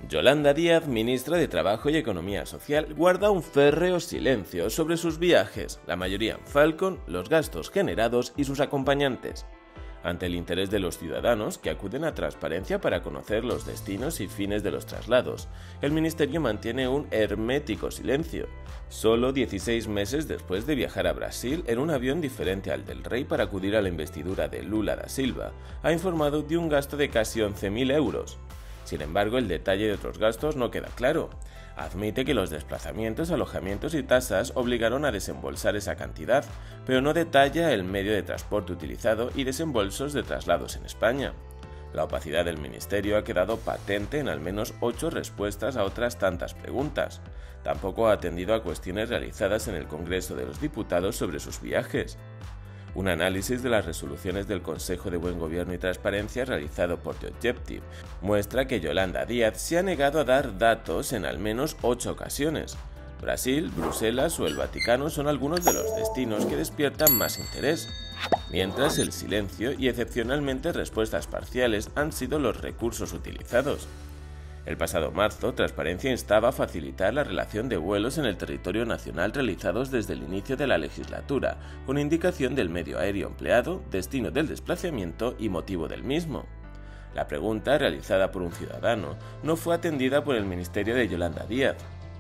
Yolanda Díaz, ministra de Trabajo y Economía Social, guarda un férreo silencio sobre sus viajes, la mayoría en Falcon, los gastos generados y sus acompañantes. Ante el interés de los ciudadanos que acuden a Transparencia para conocer los destinos y fines de los traslados, el ministerio mantiene un hermético silencio. Solo 16 meses después de viajar a Brasil en un avión diferente al del rey para acudir a la investidura de Lula da Silva, ha informado de un gasto de casi 11.000 euros. Sin embargo, el detalle de otros gastos no queda claro. Admite que los desplazamientos, alojamientos y tasas obligaron a desembolsar esa cantidad, pero no detalla el medio de transporte utilizado y desembolsos de traslados en España. La opacidad del ministerio ha quedado patente en al menos 8 respuestas a otras tantas preguntas. Tampoco ha atendido a cuestiones realizadas en el Congreso de los Diputados sobre sus viajes. Un análisis de las resoluciones del Consejo de Buen Gobierno y Transparencia realizado por The Objective muestra que Yolanda Díaz se ha negado a dar datos en al menos 8 ocasiones. Brasil, Bruselas o el Vaticano son algunos de los destinos que despiertan más interés, mientras el silencio y excepcionalmente respuestas parciales han sido los recursos utilizados. El pasado marzo, Transparencia instaba a facilitar la relación de vuelos en el territorio nacional realizados desde el inicio de la legislatura, con indicación del medio aéreo empleado, destino del desplazamiento y motivo del mismo. La pregunta, realizada por un ciudadano, no fue atendida por el ministerio de Yolanda Díaz.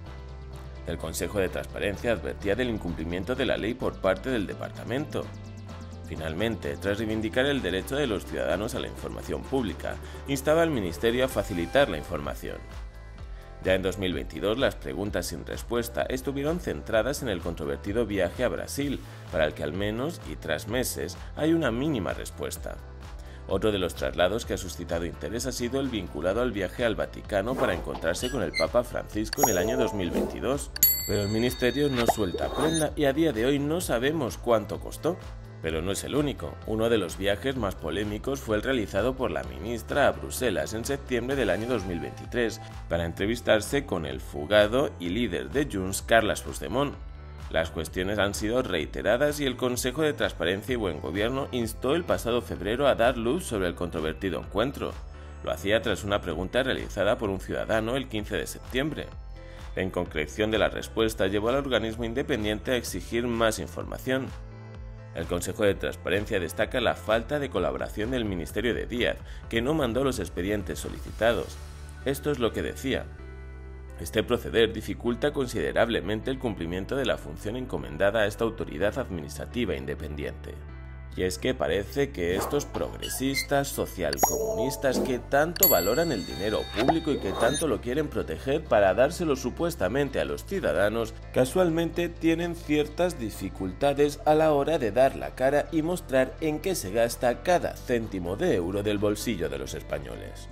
El Consejo de Transparencia advertía del incumplimiento de la ley por parte del departamento. Finalmente, tras reivindicar el derecho de los ciudadanos a la información pública, instaba al Ministerio a facilitar la información. Ya en 2022, las preguntas sin respuesta estuvieron centradas en el controvertido viaje a Brasil, para el que al menos, y tras meses, hay una mínima respuesta. Otro de los traslados que ha suscitado interés ha sido el vinculado al viaje al Vaticano para encontrarse con el Papa Francisco en el año 2022, pero el Ministerio no suelta prenda y a día de hoy no sabemos cuánto costó. Pero no es el único. Uno de los viajes más polémicos fue el realizado por la ministra a Bruselas en septiembre del año 2023 para entrevistarse con el fugado y líder de Junts, Carles Puigdemont. Las cuestiones han sido reiteradas y el Consejo de Transparencia y Buen Gobierno instó el pasado febrero a dar luz sobre el controvertido encuentro. Lo hacía tras una pregunta realizada por un ciudadano el 15 de septiembre. La inconcreción de la respuesta llevó al organismo independiente a exigir más información. El Consejo de Transparencia destaca la falta de colaboración del Ministerio de Díaz, que no mandó los expedientes solicitados. Esto es lo que decía. Este proceder dificulta considerablemente el cumplimiento de la función encomendada a esta autoridad administrativa independiente. Y es que parece que estos progresistas socialcomunistas que tanto valoran el dinero público y que tanto lo quieren proteger para dárselo supuestamente a los ciudadanos, casualmente tienen ciertas dificultades a la hora de dar la cara y mostrar en qué se gasta cada céntimo de euro del bolsillo de los españoles.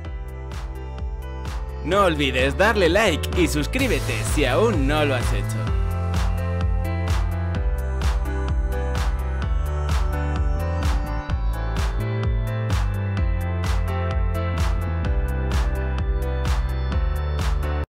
No olvides darle like y suscríbete si aún no lo has hecho.